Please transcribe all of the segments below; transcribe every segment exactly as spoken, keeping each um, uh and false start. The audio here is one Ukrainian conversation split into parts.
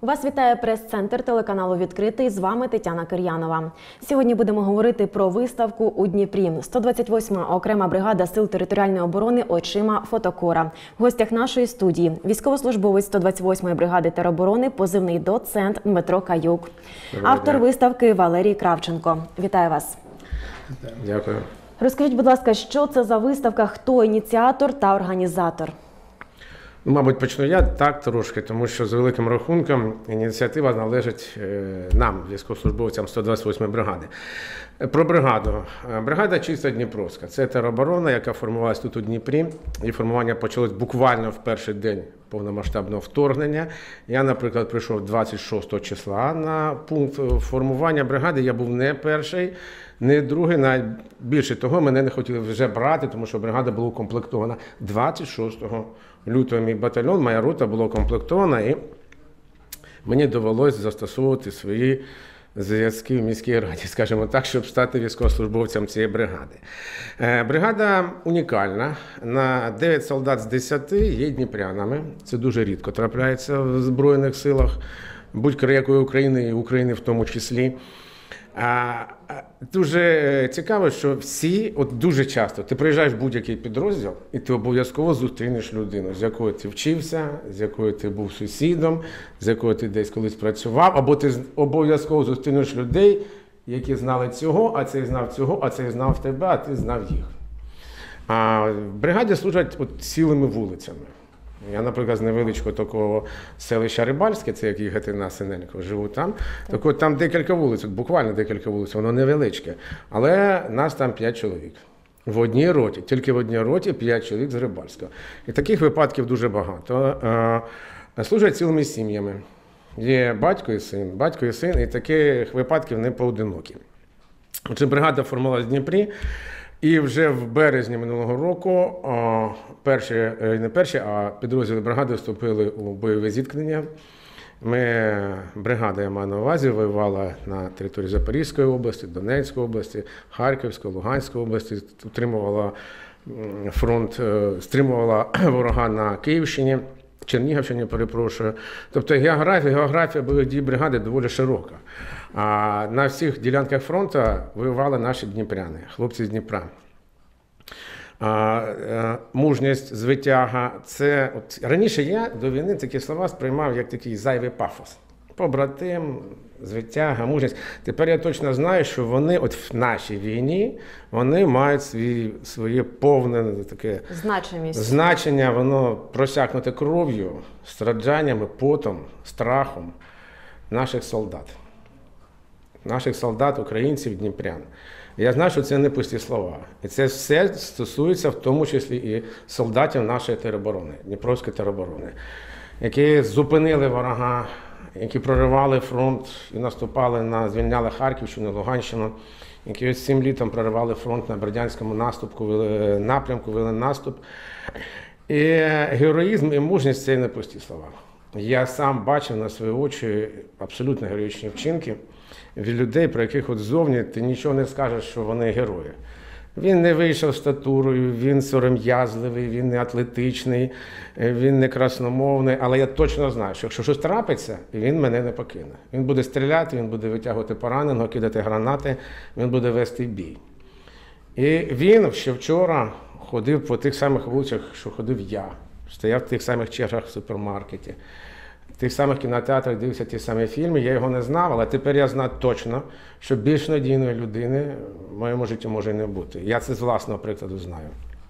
Вас вітає прес-центр телеканалу «Відкритий». З вами Тетяна Кир'янова. Сьогодні будемо говорити про виставку у Дніпрі. сто двадцять восьма окрема бригада Сил територіальної оборони «Очима фотокора». В гостях нашої студії військовослужбовець сто двадцять восьмої бригади тероборони, позивний доцент Дмитро Каюк. Автор виставки Валерій Кравченко. Вітаю вас. Дякую. Розкажіть, будь ласка, що це за виставка, хто ініціатор та організатор? Ну, мабуть, почну я так трошки, тому що з великим рахунком ініціатива належить нам, військовослужбовцям сто двадцять восьмої бригади. Про бригаду. Бригада чисто Дніпровська. Це тероборона, яка формувалася тут у Дніпрі. І формування почалось буквально в перший день повномасштабного вторгнення. Я, наприклад, прийшов двадцять шостого числа на пункт формування бригади. Я був не перший, не другий, навіть більше того, мене не хотіли вже брати, тому що бригада була укомплектована двадцять шостого лютого. Мій батальйон, моя рота була укомплектована, і мені довелося застосовувати свої зв'язки в міській раді, скажімо так, щоб стати військовослужбовцем цієї бригади. Бригада унікальна. На дев'ять солдат з десяти є дніпрянами. Це дуже рідко трапляється в Збройних силах будь-якої України, і України в тому числі. А, дуже цікаво, що всі, от дуже часто, ти приїжджаєш в будь-який підрозділ, і ти обов'язково зустрінеш людину, з якою ти вчився, з якою ти був сусідом, з якою ти десь колись працював, або ти обов'язково зустрінеш людей, які знали цього, а цей знав цього, а цей знав тебе, а ти знав їх. А в бригаді служать от цілими вулицями. Я, наприклад, з невеличкого такого селища Рибальське, це як їхати на Синельниково, живу там. Так от там декілька вулиць, буквально декілька вулиць, воно невеличке. Але нас там п'ять чоловік. В одній роті, тільки в одній роті п'ять чоловік з Рибальського. І таких випадків дуже багато. Служать цілими сім'ями. Є батько і син, батько і син, і таких випадків не поодинокі. Отже, бригада формувалася в Дніпрі. І вже в березні минулого року перші, не перші, а підрозділи бригади вступили у бойове зіткнення. Ми, бригада, я маю на увазі, воювала на території Запорізької області, Донецької області, Харківської, Луганської області, утримувала фронт, стримувала ворога на Київщині, Чернігівщині, перепрошую. Тобто географія, географія бойових дій бригади доволі широка. А на всіх ділянках фронту воювали наші дніпряни, хлопці з Дніпра. А, мужність, звитяга – це… От, раніше я до війни такі слова сприймав як такий зайвий пафос. Побратим, звитяга, мужність. Тепер я точно знаю, що вони от в нашій війні, вони мають свій, своє повне таке значення, воно просякнуте кров'ю, стражданнями, потом, страхом наших солдат. Наших солдат, українців, дніпрян. Я знаю, що це не пусті слова. І це все стосується в тому числі і солдатів нашої тероборони, Дніпровської тероборони, які зупинили ворога, які проривали фронт і наступали на, звільняли Харківщину, Луганщину, які ось цим літом проривали фронт на Бердянському наступку, напрямку, вели наступ. І героїзм і мужність – це не пусті слова. Я сам бачив на свої очі абсолютно героїчні вчинки від людей, про яких от ззовні ти нічого не скажеш, що вони герої. Він не вийшов статурою, він сором'язливий, він не атлетичний, він не красномовний, але я точно знаю, що якщо щось трапиться, він мене не покине. Він буде стріляти, він буде витягувати пораненого, кидати гранати, він буде вести бій. І він ще вчора ходив по тих самих вулицях, що ходив я, стояв в тих самих чергах в супермаркеті, в тих самих кінотеатрах дивився ті самі фільми, я його не знав, але тепер я знаю точно, що більш надійної людини в моєму житті може і не бути. Я це з власного прикладу знаю.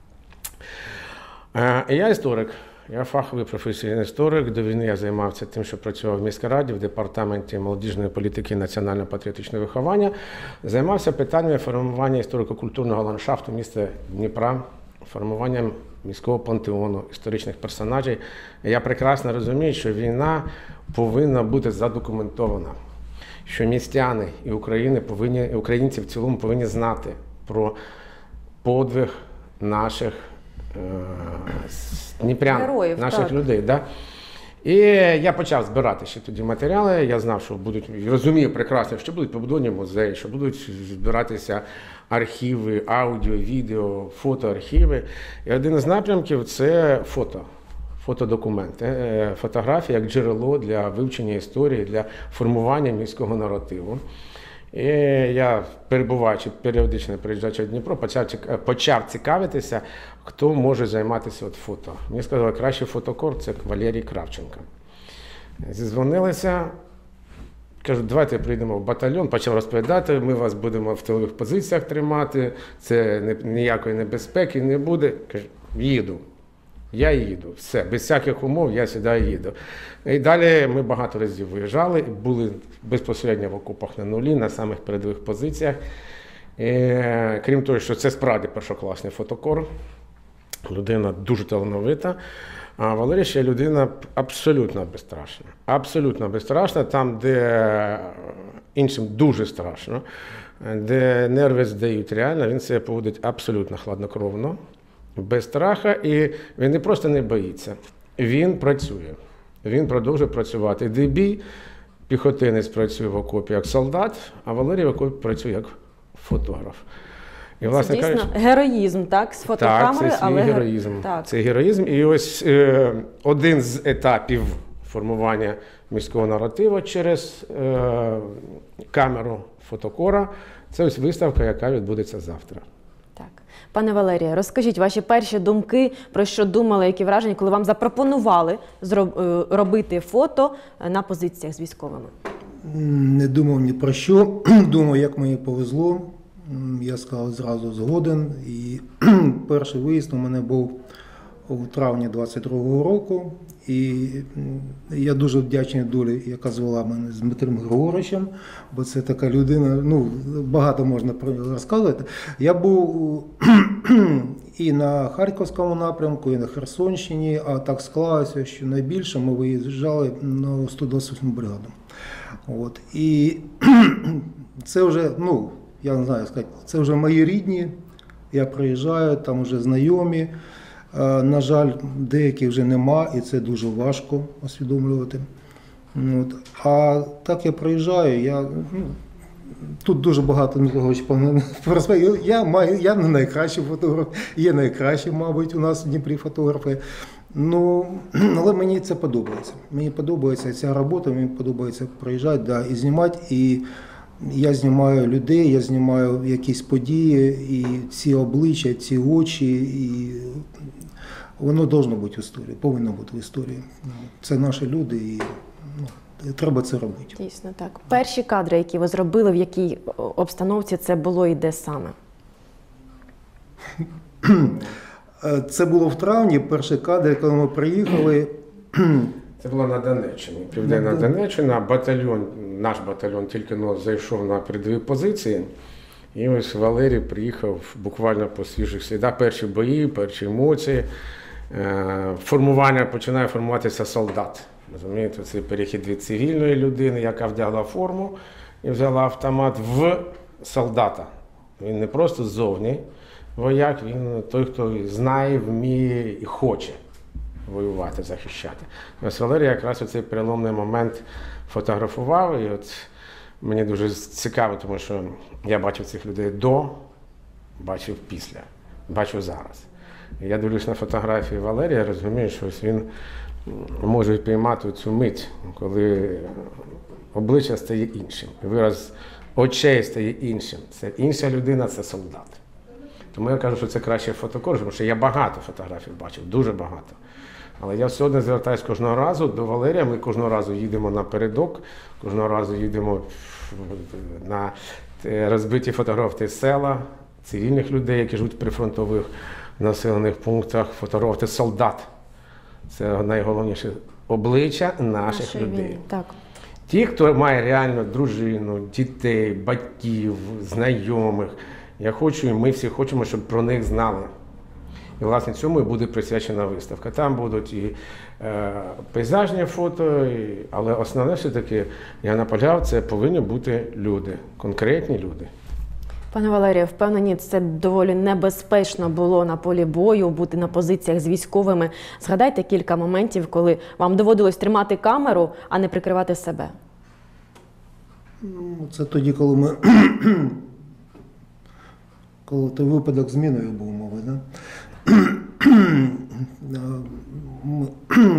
Я історик, я фаховий професійний історик. До війни я займався тим, що працював в міській раді, в департаменті молодіжної політики і національно-патріотичного виховання. Займався питаннями формування історико-культурного ландшафту міста Дніпра, формуванням міського пантеону, історичних персонажів. Я прекрасно розумію, що війна повинна бути задокументована, що містяни і України повинні, і українці в цілому повинні знати про подвиг наших е, дніпрян, героїв, наших так. людей. Да? І я почав збирати ще тоді матеріали, я знав, що будуть, розумію прекрасно, що будуть побудовані музеї, що будуть збиратися архіви, аудіо, відео, фотоархіви. І один із напрямків – це фото. фотодокумент, е, фотографія як джерело для вивчення історії, для формування міського наративу. І я, перебуваючи періодично приїжджаючи в Дніпро, почав, ціка- почав цікавитися, хто може займатися от фото. Мені сказали, кращий фотокор – це Валерій Кравченко. Зізвонилися, кажуть, давайте прийдемо в батальйон, почав розповідати, ми вас будемо в тилових позиціях тримати, це не- ніякої небезпеки не буде. Кажу, їду. Я їду, все, без всяких умов я сюди їду. І далі ми багато разів виїжджали, були безпосередньо в окопах на нулі, на самих передових позиціях. І, крім того, що це справді першокласний фотокор, людина дуже талановита, а Валерій ще людина абсолютно безстрашна. Абсолютно безстрашна, там, де іншим дуже страшно, де нерви здають реально, він себе поводить абсолютно хладнокровно, без страха, і він не просто не боїться, він працює. Він продовжує працювати. Йде бій, піхотинець працює в окопі як солдат, а Валерій в окопі працює як фотограф. І, Це дійсно героїзм, так, з фотокамери, так, це свій але героїзм. Так. Це героїзм. І ось е, один з етапів формування міського наративу через е, камеру фотокора – це ось виставка, яка відбудеться завтра. Так. Пане Валерію, розкажіть ваші перші думки, про що думали, які враження, коли вам запропонували зроб- е, робити фото на позиціях з військовими? Не думав ні про що, думав, як мені повезло. М, Я сказав зразу згоден. І перший виїзд у мене був у травні двадцять другого року. І м, я дуже вдячний долі, яка звела мене з Дмитром Григоровичем, бо це така людина, ну, багато можна про нього розказувати. Я був і на Харківському напрямку, і на Херсонщині, а так склалося, що найбільше ми виїжджали на сто двадцять восьму бригаду. От. І це вже, ну, я не знаю сказати, це вже мої рідні, я приїжджаю, там вже знайомі. Е, На жаль, деяких вже нема, і це дуже важко усвідомлювати. От. А так я приїжджаю, я, ну, тут дуже багато Михайлович розповідає. Я маю, я не найкращий фотограф, є найкращі, мабуть, у нас в Дніпрі фотографи. Ну, але мені це подобається. Мені подобається ця робота, мені подобається приїжджати, да, і знімати. І я знімаю людей, я знімаю якісь події, і ці обличчя, ці очі, і воно повинно бути в історії, повинно бути в історії. Це наші люди, і ну, треба це робити. Дійсно, так. Перші кадри, які ви зробили, в якій обстановці це було і де саме? Це було в травні, перший кадр, коли ми приїхали. Це було на Донеччині, Південна Донеччина, батальйон, наш батальйон тільки но зайшов на передові позиції. І ось Валерій приїхав буквально по свіжих слідах. Перші бої, перші емоції. Е, Формування, починає формуватися солдат. Розумієте, це перехід від цивільної людини, яка вдягла форму і взяла автомат, в солдата. Він не просто ззовні вояк, він той, хто знає, вміє і хоче воювати, захищати. Ось Валерій якраз у цей переломний момент фотографував, і от мені дуже цікаво, тому що я бачив цих людей до, бачив після, бачу зараз. І я дивлюсь на фотографії Валерія, розумію, що ось він може піймати цю мить, коли обличчя стає іншим, вираз очей стає іншим. Це інша людина, це солдат. Тому я кажу, що це кращий фотокор, тому що я багато фотографій бачив, дуже багато. Але я все одно звертаюся кожного разу до Валерія, ми кожного разу їдемо на передок, кожного разу їдемо на розбиті фотографії села, цивільних людей, які живуть в прифронтових населених пунктах, фотографувати солдат. Це найголовніше обличчя наших Нашої людей. війни, так. Ті, хто має реально дружину, дітей, батьків, знайомих. Я хочу, і ми всі хочемо, щоб про них знали. І, власне, цьому і буде присвячена виставка. Там будуть і е, пейзажні фото, і, але основне все-таки, я наполягав, це повинні бути люди, конкретні люди. Пане Валерію, впевнені, це доволі небезпечно було на полі бою, бути на позиціях з військовими. Згадайте кілька моментів, коли вам доводилось тримати камеру, а не прикривати себе. Ну, це тоді, коли ми коли той випадок з міною був, мовить, да? Ми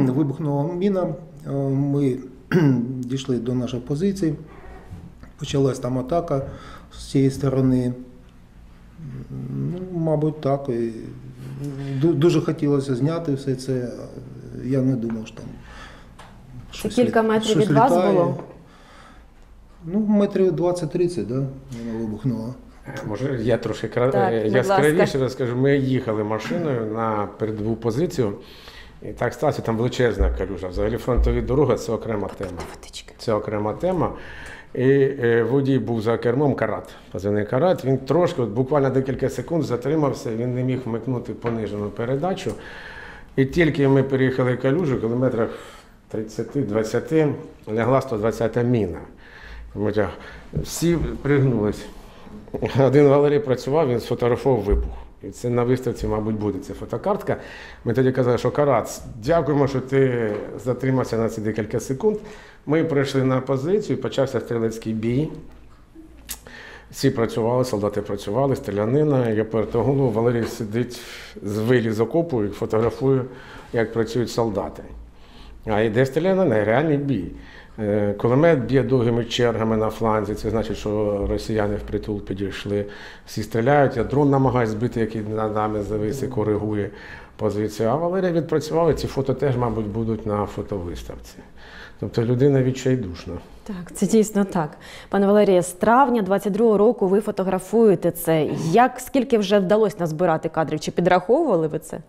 міна. Е, Ми дійшли до нашої позиції. Почалась там атака з цієї сторони. Ну, мабуть, так. І ду- дуже хотілося зняти все це. Я не думав, що там Це щось кілька лі- метрів щось від вас літає. було? Ну, метрів двадцять-тридцять, да, вона вибухнула. Е, Може, я трошки кра... Так, е, будь яскравіше ласка. розкажу. Ми їхали машиною на передову позицію, і так сталося, там величезна калюжа. Взагалі фронтові дороги – це окрема тема. Водички. Це окрема тема. І е, водій був за кермом Карат, позивний Карат. Він трошки, от буквально декілька секунд затримався, він не міг вмикнути понижену передачу. І тільки ми переїхали калюжу, кілометрах тридцять-двадцять лягла сто двадцята міна. Ми так, всі пригнулись. Один Валерій працював, він сфотографував вибух. І це на виставці, мабуть, буде ця фотокартка. Ми тоді казали, що Карат, дякуємо, що ти затримався на ці декілька секунд. Ми прийшли на позицію, почався стрілецький бій. Всі працювали, солдати працювали, стрілянина. Я повертав голову, Валерій сидить з виліз з окопу і фотографує, як працюють солдати. А йде стрілянина, реальний бій. Е, Кулемет б'є довгими чергами на фланзі, це значить, що росіяни впритул підійшли, всі стріляють, а дрон намагається збити, який над нами завис і коригує позицію. А Валерій відпрацював, і ці фото теж, мабуть, будуть на фотовиставці. Тобто людина відчайдушна. Так, це дійсно так. Пане Валеріє, з травня двадцять другого року ви фотографуєте це. Як, скільки вже вдалося назбирати кадрів? Чи підраховували ви це?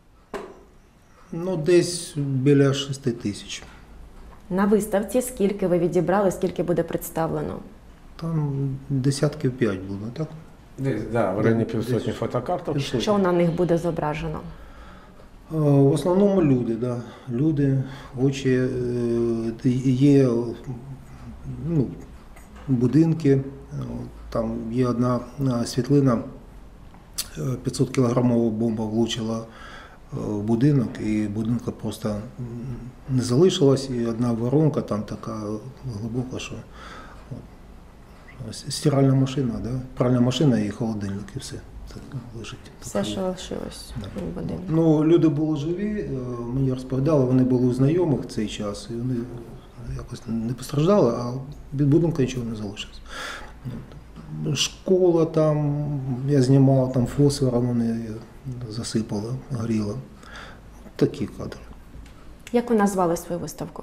Ну, десь біля шести тисяч. На виставці скільки ви відібрали, скільки буде представлено? Там десятків п'ять було, так? Десь, да, в районі півсотні Десь. фотокарток. Що на них буде зображено? Е, В основному люди, да. Люди, очі, е, є ну, будинки, е, там є одна е, світлина, п'ятсот кілограмова бомба влучила в будинок, і будинка просто не залишилось, і одна воронка там така глибока, що от, стиральна машина, да? Пральна машина і холодильник, і все. Так лежить. Все, що лишилось Да. в будинку. Ну, люди були живі, е, мені розповідали, вони були у знайомих в цей час, і вони якось не постраждали, а від будинку нічого не залишилось. Школа там, я знімав, там фосфором вони засипали, горіло. Такі кадри. Як ви назвали свою виставку?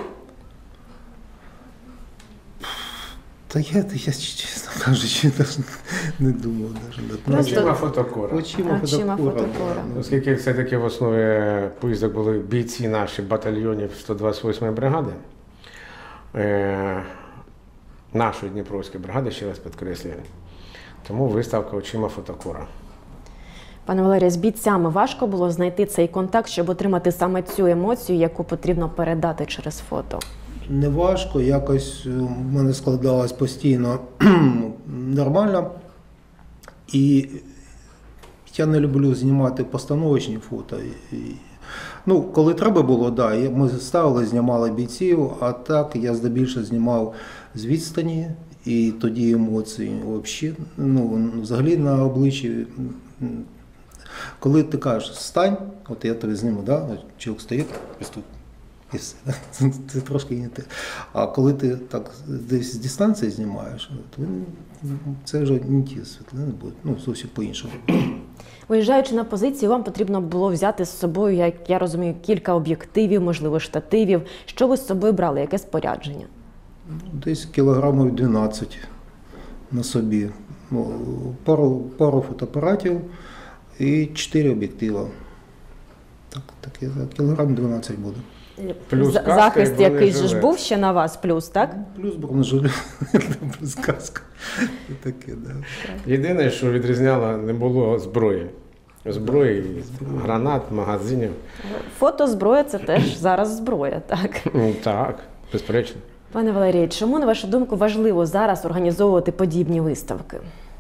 Та я, я чесно кажучи, навіть не думав. Навіть. Просто- Очима фотокора. Очима Очима фотокора, фотокора. да. Оскільки все-таки в основі поїздок були бійці наших батальйонів сто двадцять восьмої бригади, е, нашої Дніпровської бригади, ще раз підкреслюю, тому виставка очима фотокора. Пане Валерію, з бійцями важко було знайти цей контакт, щоб отримати саме цю емоцію, яку потрібно передати через фото? Не важко, якось в мене складалось постійно нормально. І я не люблю знімати постановочні фото. І, ну, коли треба було, да, ми ставили, знімали бійців, а так я здебільшого знімав з відстані, і тоді емоції взагалі, ну, взагалі на обличчі. Коли ти кажеш «стань», от я тебе зніму, да? Чоловік стоїть, ось тут. І все. Це, це трошки не те. А коли ти так десь з дистанції знімаєш, то це вже не ті світлини будуть, ну, зовсім по-іншому. Виїжджаючи на позицію, вам потрібно було взяти з собою, як я розумію, кілька об'єктивів, можливо, штативів. Що ви з собою брали? Яке спорядження? Десь кілограмів дванадцять на собі. Ну, пару, пару фотоапаратів і чотири об'єктива. Так, так, кілограм дванадцять буде. Плюс За- каска Захист і якийсь же ж бронежилет. був ще на вас, плюс, так? Плюс бронежилет, плюс каска. Таке, да. Єдине, що відрізняло, не було зброї. Зброї, гранат, магазинів. Фото, зброя – це теж зараз зброя, так? Ну, так, безперечно. Пане Валерій, чому, на вашу думку, важливо зараз організовувати подібні виставки?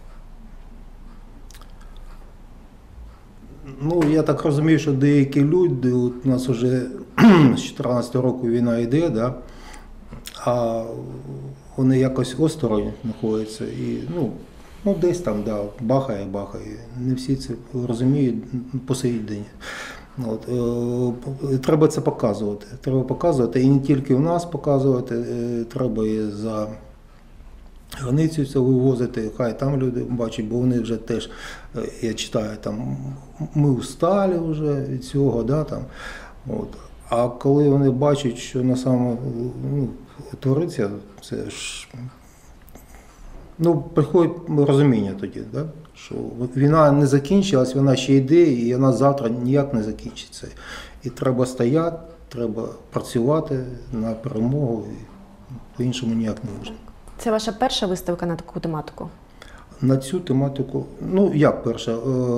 Ну, я так розумію, що деякі люди, от у нас вже з чотирнадцятого року війна йде, да, а вони якось осторонь знаходяться. І, ну, ну, десь там, да, бахає, бахає. Не всі це розуміють по сей день. От, е, треба це показувати. Треба показувати і не тільки в нас показувати, е, треба і за границю це вивозити, хай там люди бачать, бо вони вже теж, е, я читаю, там, ми устали вже від цього, да, там, от. А коли вони бачать, що на самому ну, твориться, це ж ну, приходить розуміння тоді, да? Що війна не закінчилась, вона ще йде, і вона завтра ніяк не закінчиться. І треба стояти, треба працювати на перемогу, і по-іншому ніяк не можна. Це ваша перша виставка на таку тематику? На цю тематику, ну як перша,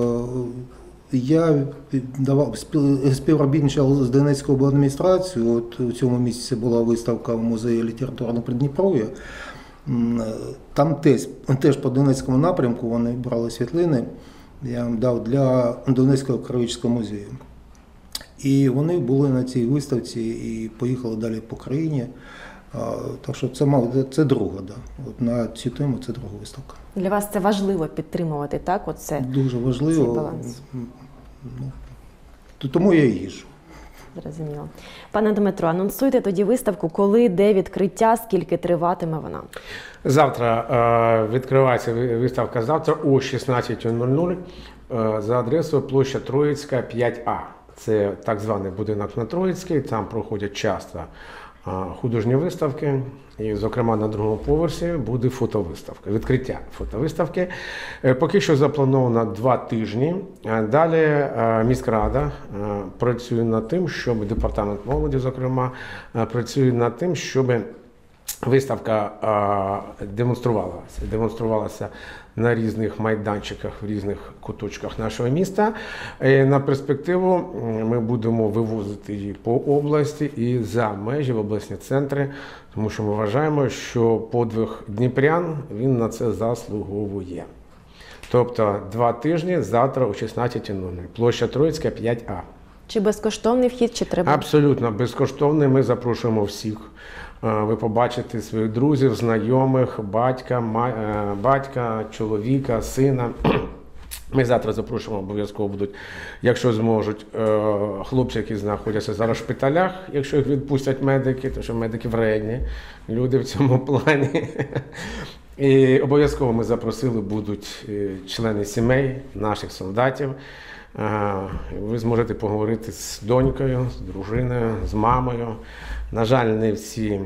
я давав співробітничав з Донецькою обладміністрацією, от у цьому місяці була виставка в музеї літературного Придніпров'я. Там теж, теж по Донецькому напрямку вони брали світлини, я їм дав для Донецького краєзнавчого музею. І вони були на цій виставці і поїхали далі по країні. Так що це, це друга, да. От на цю тему це друга виставка. Для вас це важливо підтримувати, так? Оце, дуже важливо. цей баланс. Ну, тому я і їжджу. Зрозуміло. Пане Дмитро, анонсуйте тоді виставку, коли, де відкриття, скільки триватиме вона? Завтра е, відкривається виставка завтра о шістнадцятій нуль нуль е, за адресою площа Троїцька, п'ять А. Це так званий будинок на Троїцькій, там проходять часто е, художні виставки. І, зокрема, на другому поверсі буде фотовиставка, відкриття фотовиставки. Е, поки що заплановано два тижні. Е, далі е, міськрада е, працює над тим, щоб департамент молоді, зокрема, е, працює над тим, щоб виставка е, демонструвалася, демонструвалася на різних майданчиках, в різних куточках нашого міста. І на перспективу ми будемо вивозити її по області і за межі в обласні центри, тому що ми вважаємо, що подвиг дніпрян, він на це заслуговує. Тобто два тижні завтра о шістнадцятій нуль нуль. Площа Троїцька, п'ять А. Чи безкоштовний вхід, чи треба? Абсолютно безкоштовний. Ми запрошуємо всіх. Ви побачите своїх друзів, знайомих, батька, батька, чоловіка, сина. Ми завтра запрошуємо, обов'язково будуть, якщо зможуть, хлопці, які знаходяться зараз в шпиталях, якщо їх відпустять медики, тому що медики вредні, люди в цьому плані. І обов'язково ми запросили будуть члени сімей наших солдатів. Ви зможете поговорити з донькою, з дружиною, з мамою. На жаль, не всі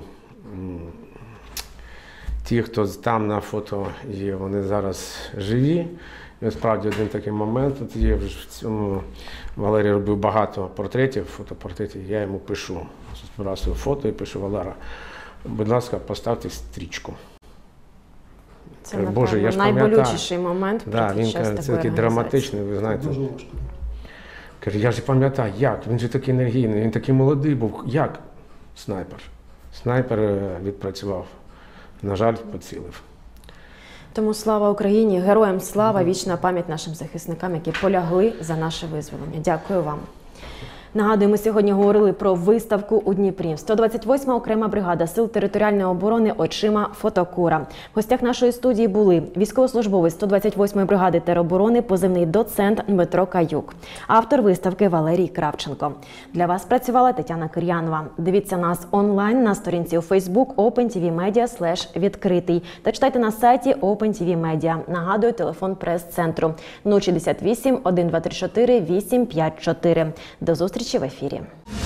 ті, хто там на фото є, вони зараз живі. І справді один такий момент тут є. В цьому Валерій робив багато портретів, фотопортретів. Я йому пишу, збираю фото і пишу: Валера, будь ласка, поставте стрічку. Це, Боже, напевно, я ж найболючіший момент да, під він час каже, такої це такий драматичний, ви знаєте. Дуже важко. Каже, я ж пам'ятаю, як? Він же такий енергійний, він такий молодий був. Як? Снайпер. Снайпер відпрацював. На жаль, поцілив. Тому слава Україні, героям слава, вічна пам'ять нашим захисникам, які полягли за наше визволення. Дякую вам. Нагадую, ми сьогодні говорили про виставку у Дніпрі. сто двадцять восьма окрема бригада Сил територіальної оборони очима фотокура. В гостях нашої студії були військовослужбовець сто двадцять восьмої бригади тероборони, позивний доцент Дмитро Каюк, автор виставки Валерій Кравченко. Для вас працювала Тетяна Кир'янова. Дивіться нас онлайн на сторінці у Facebook OpenTVMedia слеш відкритий та читайте на сайті OpenTVMedia. Нагадую, телефон прес-центру нуль шістдесят вісім, один два три чотири, вісім п'ять чотири. До зустрічі в ефірі.